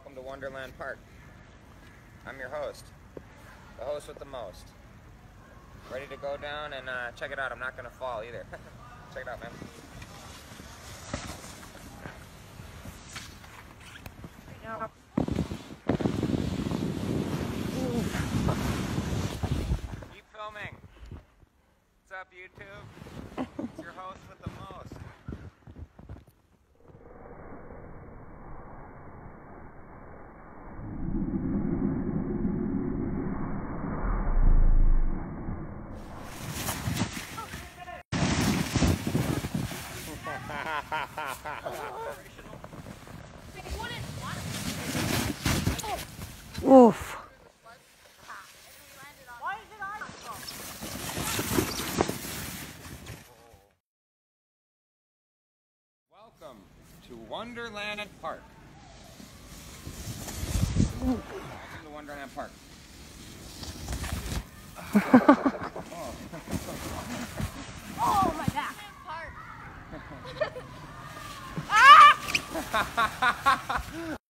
welcome to Wonderland Park. I'm your host, the host with the most. Ready to go down and check it out. I'm not going to fall either. Check it out, man. Keep filming. What's up, YouTube? It's your host with the most. Oof. Welcome to Wonderland Park. Welcome to Wonderland Park. Oh my back. Park. Ah!